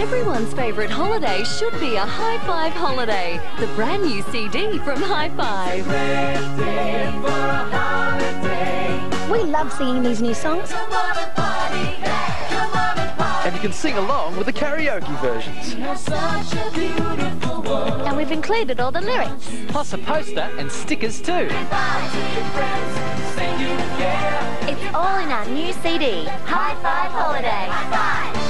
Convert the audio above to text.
Everyone's favourite holiday should be a Hi-5 holiday. The brand new CD from Hi-5. We love singing these new songs. And you can sing along with the karaoke versions. And we've included all the lyrics. Plus a poster and stickers too. It's all in our new CD, Hi-5 Holiday. High-5!